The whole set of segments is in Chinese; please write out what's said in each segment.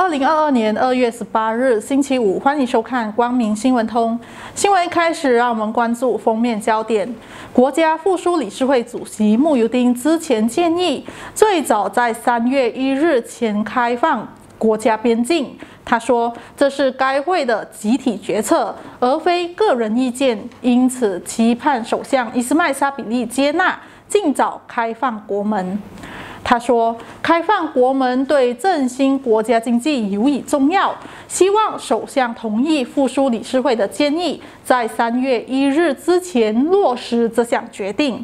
2022年2月18日星期五，欢迎收看光明新闻通。新闻一开始，让我们关注封面焦点。国家复苏理事会主席慕尤丁之前建议，最早在3月1日前开放国家边境。他说，这是该会的集体决策，而非个人意见，因此期盼首相伊斯迈沙比利接纳，尽早开放国门。他说，开放国门对振兴国家经济尤以重要，希望首相同意复苏理事会的建议，在3月1日之前落实这项决定。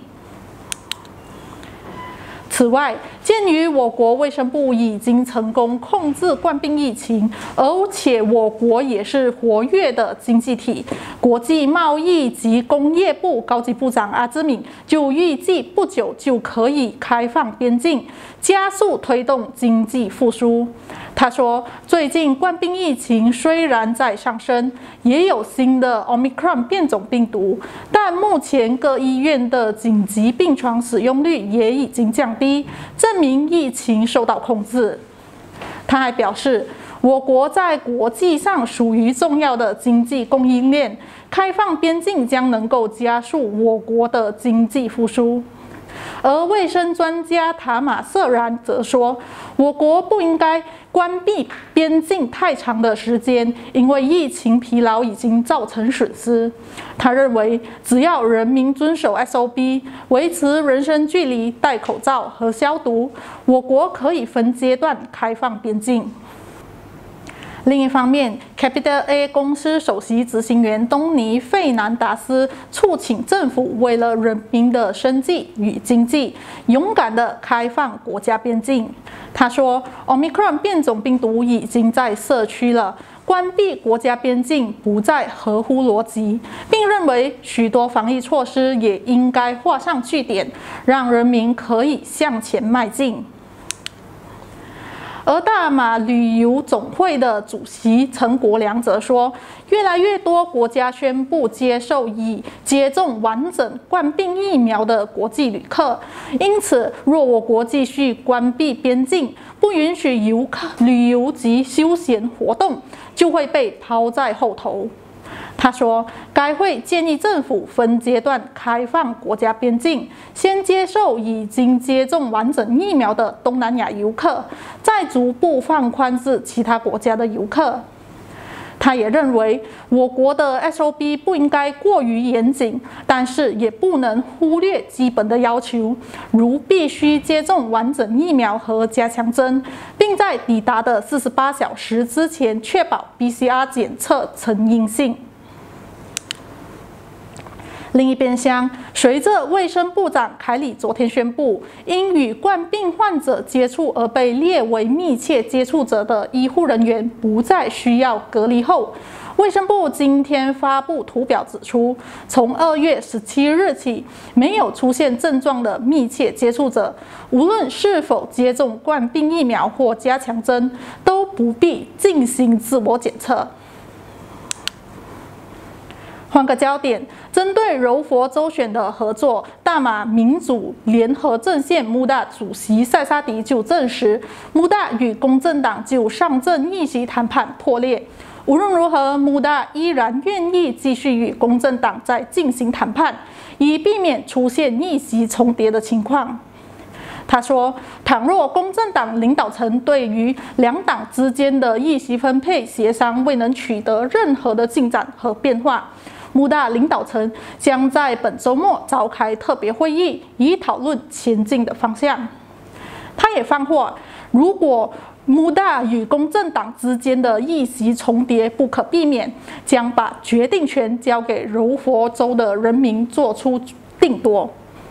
此外，鉴于我国卫生部已经成功控制冠病疫情，而且我国也是活跃的经济体，国际贸易及工业部高级部长阿兹敏就预计不久就可以开放边境，加速推动经济复苏。他说，最近冠病疫情虽然在上升，也有新的 Omicron 变种病毒，但目前各医院的紧急病床使用率也已经降低，证明疫情受到控制。他还表示，我国在国际上属于重要的经济供应链，开放边境将能够加速我国的经济复苏。而卫生专家塔马瑟然则说，我国不应该关闭边境太长的时间，因为疫情疲劳已经造成损失。他认为，只要人民遵守 SOP， 维持人身距离、戴口罩和消毒，我国可以分阶段开放边境。另一方面 ，Capital A 公司首席执行员东尼·费南达斯促请政府为了人民的生计与经济，勇敢地开放国家边境。他说 ，Omicron 变种病毒已经在社区了，关闭国家边境不再合乎逻辑，并认为许多防疫措施也应该画上句点，让人民可以向前迈进。而大马旅游总会的主席陈国良则说，越来越多国家宣布接受已接种完整冠病疫苗的国际旅客，因此，若我国继续关闭边境，不允许旅游及休闲活动，就会被抛在后头。他说，该会建议政府分阶段开放国家边境，先接受已经接种完整疫苗的东南亚游客，再逐步放宽至其他国家的游客。他也认为，我国的 SOP 不应该过于严谨，但是也不能忽略基本的要求，如必须接种完整疫苗和加强针，并在抵达的48小时之前确保 PCR 检测呈阴性。另一边厢，随着卫生部长凯里昨天宣布，因与冠病患者接触而被列为密切接触者的医护人员不再需要隔离后，卫生部今天发布图表指出，从2月17日起，没有出现症状的密切接触者，无论是否接种冠病疫苗或加强针，都不必进行自我检测。换个焦点，针对柔佛州选的合作，大马民主联合阵线穆大主席塞沙迪就证实，穆大与公正党就上阵议席谈判破裂。无论如何，穆大依然愿意继续与公正党在进行谈判，以避免出现议席重叠的情况。他说，倘若公正党领导层对于两党之间的议席分配协商未能取得任何的进展和变化，穆大领导层将在本周末召开特别会议，以讨论前进的方向。他也放话，如果穆大与公正党之间的议席重叠不可避免，将把决定权交给柔佛州的人民做出定夺。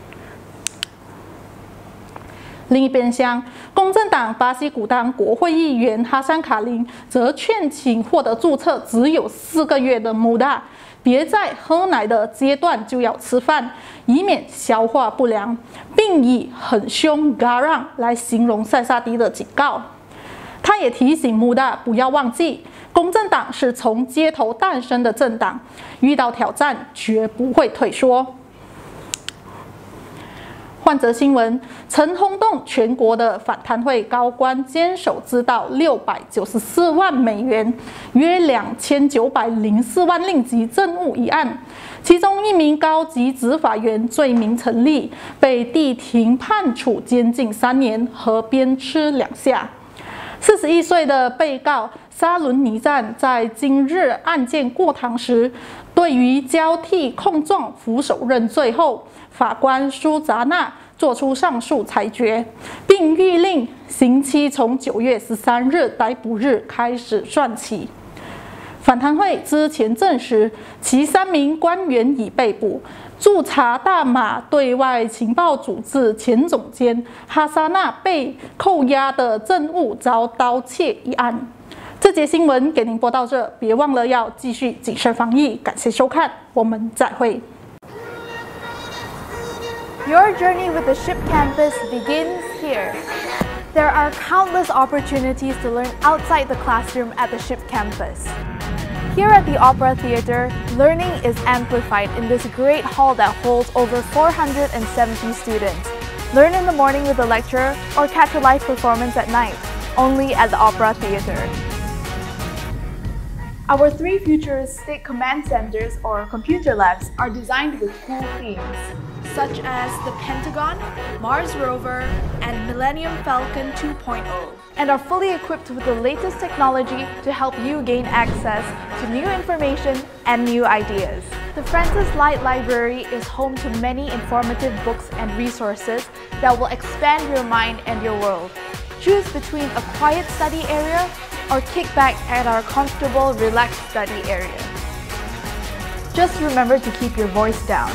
另一边厢，公正党巴西古当国会议员哈桑卡林则劝请获得注册只有4个月的穆大，别在喝奶的阶段就要吃饭，以免消化不良，并以很凶 garang 来形容塞沙迪的警告。他也提醒穆大不要忘记，公正党是从街头诞生的政党，遇到挑战绝不会退缩。 换则新闻，曾轰动全国的反贪会高官监守自盗694万美元，约2904万令吉证物一案，其中一名高级执法员罪名成立，被地庭判处监禁3年和鞭笞2下。41岁的被告沙伦尼赞在今日案件过堂时，对于交替控状俯首认罪后，法官苏扎纳作出上述裁决，并谕令刑期从9月13日逮捕日开始算起。反贪会之前证实，其3名官员已被捕。驻查大马对外情报组织前总监哈萨纳被扣押的证物遭盗窃一案。这节新闻给您播到这，别忘了要继续谨慎防疫。感谢收看，我们再会。 Your journey with the SHIP campus begins here. There are countless opportunities to learn outside the classroom at the SHIP campus. Here at the Opera Theatre, learning is amplified in this great hall that holds over 470 students. Learn in the morning with a lecturer or catch a live performance at night, only at the Opera Theatre. Our 3 futuristic command centers or computer labs are designed with cool themes, such as the Pentagon, Mars Rover, and Millennium Falcon 2.0, and are fully equipped with the latest technology to help you gain access to new information and new ideas. The Francis Light Library is home to many informative books and resources that will expand your mind and your world. Choose between a quiet study area or kick back at our comfortable, relaxed study area. Just remember to keep your voice down.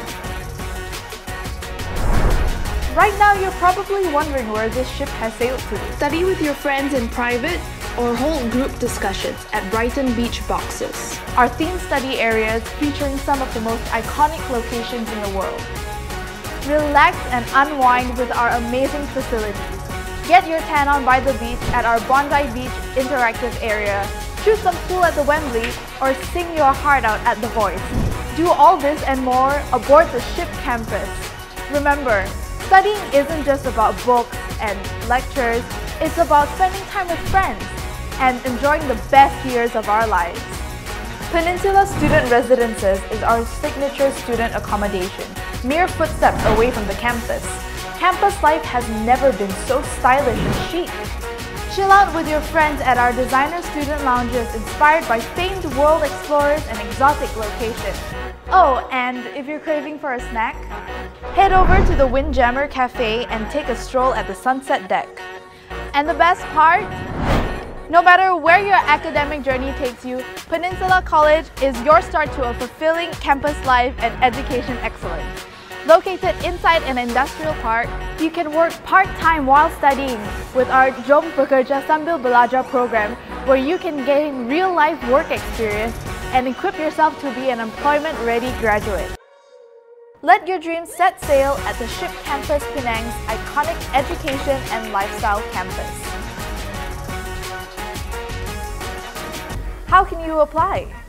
Right now, you're probably wondering where this ship has sailed to. Study with your friends in private or hold group discussions at Brighton Beach Boxes. Our themed study areas featuring some of the most iconic locations in the world. Relax and unwind with our amazing facilities. Get your tan on by the beach at our Bondi Beach interactive area. Shoot some pool at the Wembley or sing your heart out at The Voice. Do all this and more aboard the SHIP campus. Remember, studying isn't just about books and lectures, it's about spending time with friends and enjoying the best years of our lives. Peninsula Student Residences is our signature student accommodation, mere footsteps away from the campus. Campus life has never been so stylish and chic. Chill out with your friends at our designer student lounges inspired by famed world explorers and exotic locations. Oh, and if you're craving for a snack, head over to the Windjammer Cafe and take a stroll at the sunset deck. And the best part? No matter where your academic journey takes you, Peninsula College is your start to a fulfilling campus life and education excellence. Located inside an industrial park, you can work part-time while studying with our Jom Bekerja Sambil Belajar program, where you can gain real-life work experience and equip yourself to be an employment-ready graduate. Let your dreams set sail at the SHIP Campus Penang's iconic education and lifestyle campus. How can you apply?